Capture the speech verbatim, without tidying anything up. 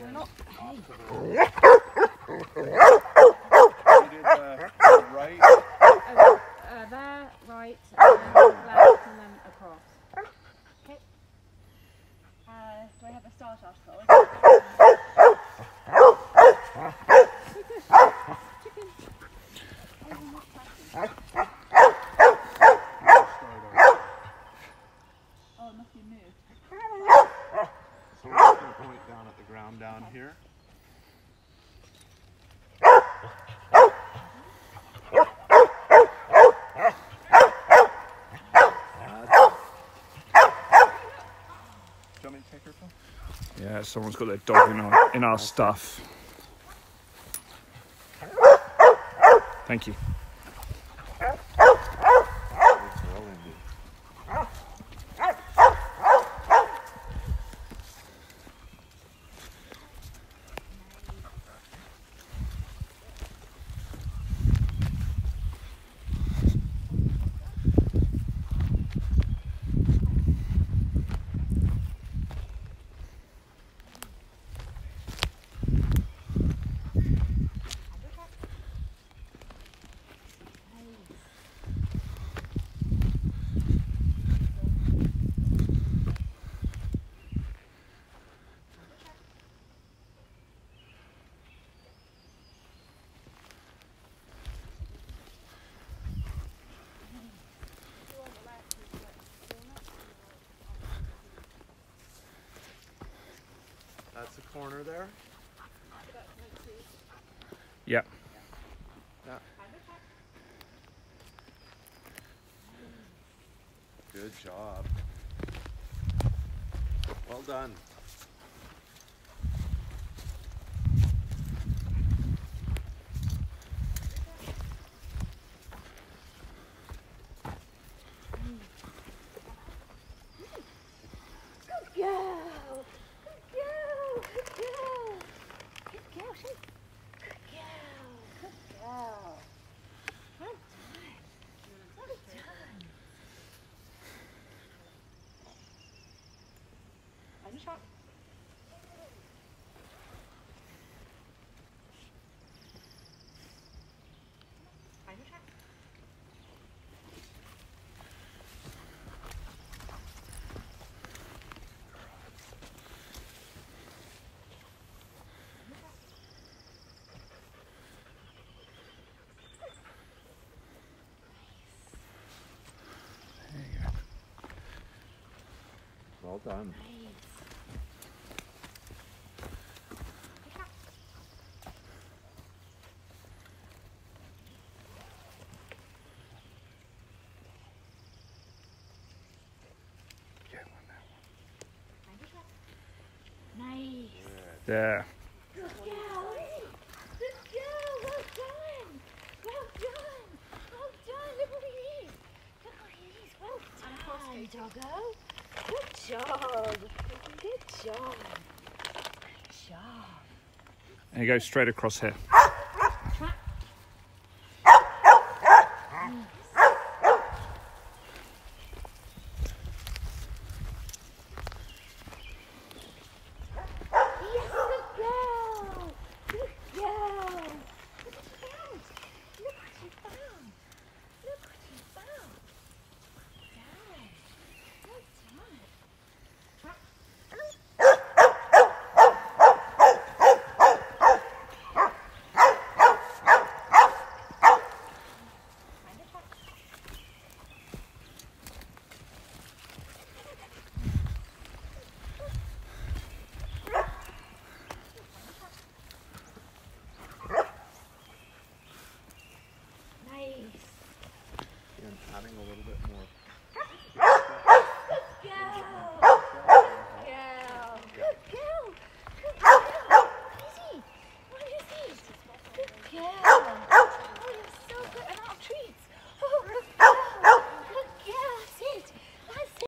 They're not. Hey. You did uh, right. Oh, uh, there, right, and then left, and then across. Okay. Uh, do I have a start article? Chicken. Oh, it must be moved. So we're just going to point down at the ground down here. Do you want me to take her, Phil? Yeah, someone's got their dog in our, in our stuff. Thank you. That's the corner there. Yeah. Yeah. Good job. Well done. Good girl. Good girl. Good girl. Good girl. Good girl. Good girl. Well done. Well done. Find a shot. Find a shot. Well done. Nice. There. Good girl. Good girl. Well done. Well done. Well done. Look what he is. Look what he is. Well done, doggo. Good job. Good job. Good job. And you go straight across here.